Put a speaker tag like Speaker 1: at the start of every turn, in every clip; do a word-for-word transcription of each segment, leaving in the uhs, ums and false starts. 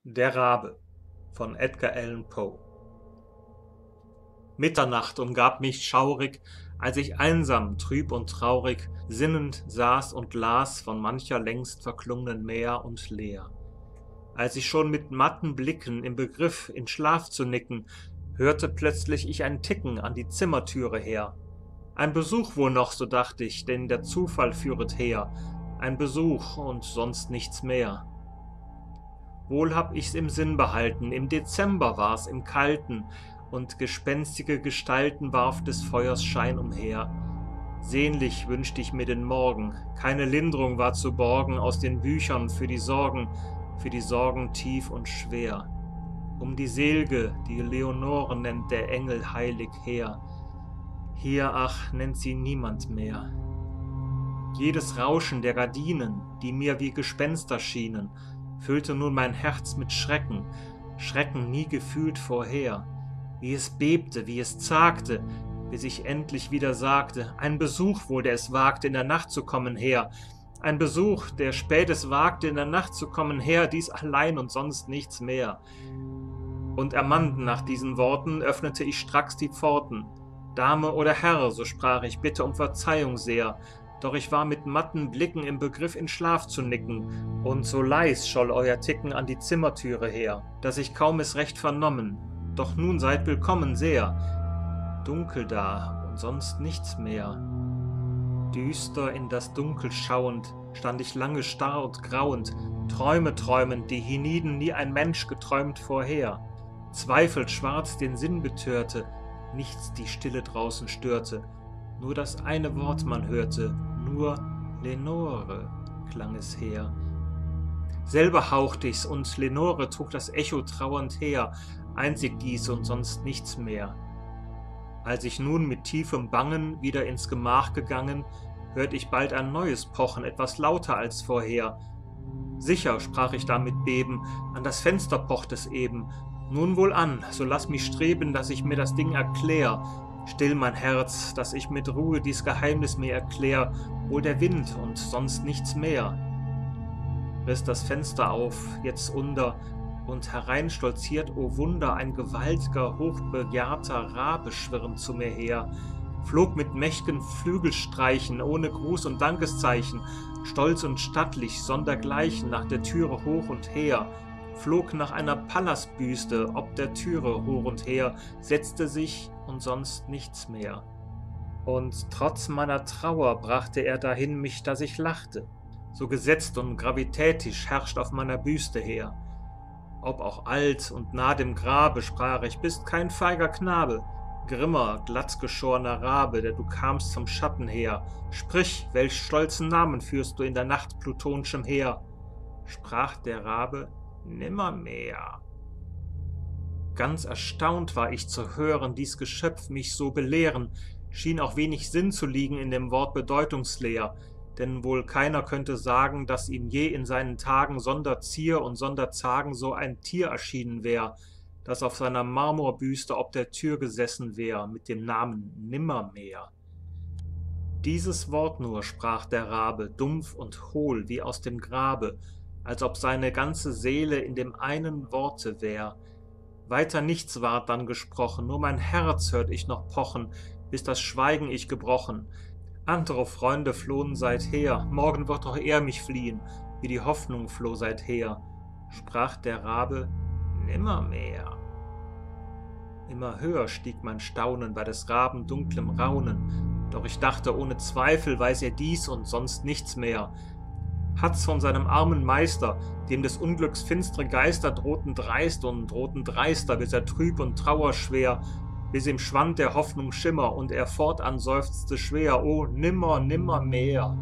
Speaker 1: Der Rabe von Edgar Allan Poe. Mitternacht umgab mich schaurig, als ich einsam, trüb und traurig, sinnend saß und las von mancher längst verklungenen Meer und leer. Als ich schon mit matten Blicken im Begriff, in Schlaf zu nicken, hörte plötzlich ich ein Ticken an die Zimmertüre her. Ein Besuch wohl noch, so dacht ich, denn der Zufall führet her, ein Besuch und sonst nichts mehr. Wohl hab ich's im Sinn behalten, im Dezember war's im Kalten, und gespenstige Gestalten warf des Feuers Schein umher. Sehnlich wünscht ich mir den Morgen, keine Lindrung war zu borgen aus den Büchern für die Sorgen, für die Sorgen tief und schwer. Um die Selge, die Leonore nennt der Engel heilig her. Hier, ach, nennt sie niemand mehr. Jedes Rauschen der Gardinen, die mir wie Gespenster schienen, füllte nun mein Herz mit Schrecken, Schrecken nie gefühlt vorher, wie es bebte, wie es zagte, bis ich endlich wieder sagte, ein Besuch wohl, der es wagte, in der Nacht zu kommen her, ein Besuch, der spät es wagte, in der Nacht zu kommen her, dies allein und sonst nichts mehr. Und ermannen nach diesen Worten öffnete ich stracks die Pforten. Dame oder Herr, so sprach ich, bitte um Verzeihung sehr, doch ich war mit matten Blicken im Begriff in Schlaf zu nicken, und so leis scholl euer Ticken an die Zimmertüre her, dass ich kaum es recht vernommen, doch nun seid willkommen sehr. Dunkel da und sonst nichts mehr. Düster in das Dunkel schauend, stand ich lange starr und grauend, Träume träumend, die hienieden nie ein Mensch geträumt vorher. Zweifel schwarz den Sinn betörte, nichts die Stille draußen störte, nur das eine Wort man hörte, nur Lenore klang es her. Selber haucht ich's und Lenore trug das Echo trauernd her, einzig dies und sonst nichts mehr. Als ich nun mit tiefem Bangen wieder ins Gemach gegangen, hört ich bald ein neues Pochen, etwas lauter als vorher. Sicher, sprach ich da mit Beben, an das Fenster pocht es eben. Nun wohl an, so lass mich streben, dass ich mir das Ding erklär. Still mein Herz, dass ich mit Ruhe dies Geheimnis mir erklär, wohl der Wind und sonst nichts mehr. Riss das Fenster auf, jetzt unter, und herein stolziert, o Wunder, ein gewaltiger, hochbejahrter Rabe schwirrend zu mir her, flog mit mächt'gen Flügelstreichen, ohne Gruß und Dankeszeichen, stolz und stattlich, sondergleichen, nach der Türe hoch und her, flog nach einer Pallasbüste, ob der Türe hoch und her, setzte sich und sonst nichts mehr. Und trotz meiner Trauer brachte er dahin mich, dass ich lachte, so gesetzt und gravitätisch herrscht auf meiner Büste her. Ob auch alt und nah dem Grabe, sprach ich, bist kein feiger Knabe, grimmer, glattgeschorener Rabe, der du kamst zum Schatten her. Sprich, welch stolzen Namen führst du in der Nacht plutonschem Heer? Sprach der Rabe, nimmermehr. Ganz erstaunt war ich zu hören, dies Geschöpf mich so belehren, schien auch wenig Sinn zu liegen in dem Wort bedeutungsleer, denn wohl keiner könnte sagen, dass ihm je in seinen Tagen sonder Zier und sonder Zagen so ein Tier erschienen wär, das auf seiner Marmorbüste ob der Tür gesessen wär, mit dem Namen Nimmermehr. Dieses Wort nur sprach der Rabe, dumpf und hohl wie aus dem Grabe, als ob seine ganze Seele in dem einen Worte wär. Weiter nichts ward dann gesprochen, nur mein Herz hört ich noch pochen, bis das Schweigen ich gebrochen. Andere Freunde flohen seither, morgen wird auch er mich fliehen, wie die Hoffnung floh seither. Sprach der Rabe, nimmermehr. Immer höher stieg mein Staunen bei des Raben dunklem Raunen, doch ich dachte, ohne Zweifel weiß er dies und sonst nichts mehr. Hat's von seinem armen Meister, dem des Unglücks finstre Geister drohten dreist und drohten dreister, bis er trüb und trauerschwer, bis ihm schwand der Hoffnung Schimmer und er fortan seufzte schwer, o nimmer, nimmermehr.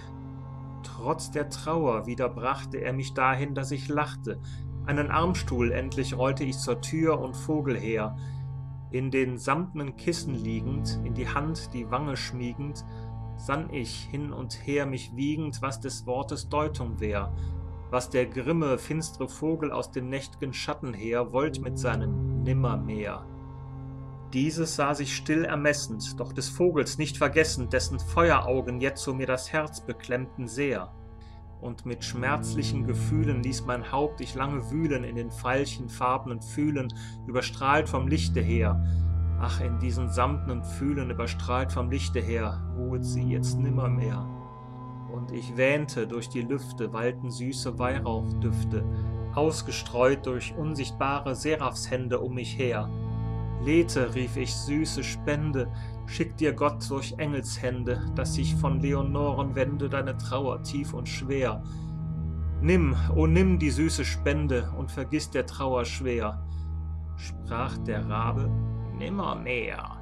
Speaker 1: Trotz der Trauer wieder brachte er mich dahin, dass ich lachte, einen Armstuhl endlich rollte ich zur Tür und Vogel her, in den samtnen Kissen liegend, in die Hand die Wange schmiegend, sann ich hin und her mich wiegend, was des Wortes Deutung wär, was der grimme, finstre Vogel aus den nächt'gen Schatten her wollt mit seinem Nimmermehr. Dieses sah sich still ermessend, doch des Vogels nicht vergessend, dessen Feueraugen jetzo mir das Herz beklemmten sehr. und mit schmerzlichen Gefühlen ließ mein Haupt ich lange wühlen in den veilchenfarbenen Fühlen, überstrahlt vom Lichte her. Ach, in diesen samtnen Fühlen, überstrahlt vom Lichte her, ruhet sie jetzt nimmermehr. Und ich wähnte, durch die Lüfte wallten süße Weihrauchdüfte, ausgestreut durch unsichtbare Seraphshände um mich her. Lethe, rief ich, süße Spende, schick dir Gott durch Engelshände, dass sich von Leonoren wende deine Trauer tief und schwer. Nimm, o nimm die süße Spende und vergiss der Trauer schwer. Sprach der Rabe, nimmermehr.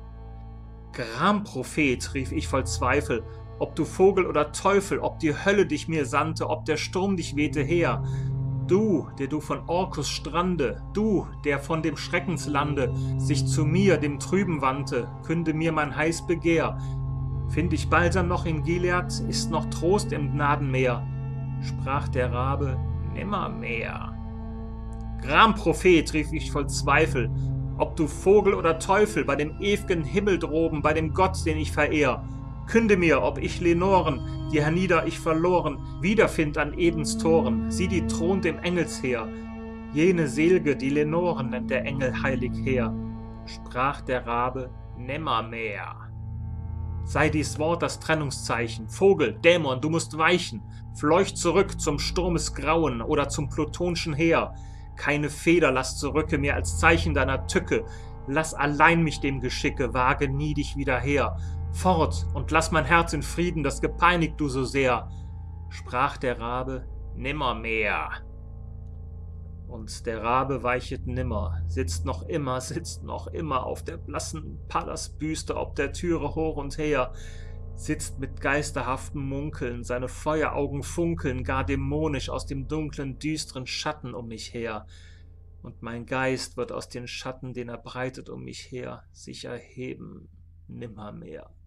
Speaker 1: Gramprophet, rief ich voll Zweifel, ob du Vogel oder Teufel, ob die Hölle dich mir sandte, ob der Sturm dich wehte her. Du, der du von Orkus Strande, du, der von dem Schreckenslande sich zu mir, dem Trüben wandte, künde mir mein heiß Begehr. Find ich Balsam noch in Gilead, ist noch Trost im Gnadenmeer. Sprach der Rabe, nimmermehr. Gramprophet, rief ich voll Zweifel, ob du Vogel oder Teufel, bei dem ew'gen Himmel droben, bei dem Gott, den ich verehr. Künde mir, ob ich Lenoren, die hernieder ich verloren, wiederfind an Edens Toren, sie die thront im Engelsheer. Jene Selge, die Lenoren, nennt der Engel heilig her. Sprach der Rabe, nimmermehr. Sei dies Wort das Trennungszeichen, Vogel, Dämon, du musst weichen, fleucht zurück zum Sturmes Grauen oder zum plutonschen Heer. Keine Feder lass zurücke mir als Zeichen deiner Tücke, lass allein mich dem Geschicke, wage nie dich wieder her. Fort und lass mein Herz in Frieden, das gepeinigt du so sehr. Sprach der Rabe, nimmermehr. Und der Rabe weichet nimmer, sitzt noch immer, sitzt noch immer auf der blassen Pallasbüste ob der Türe hoch und her, sitzt mit geisterhaftem Munkeln, seine Feueraugen funkeln gar dämonisch aus dem dunklen, düsteren Schatten um mich her. Und mein Geist wird aus den Schatten, den er breitet um mich her, sich erheben, nimmermehr.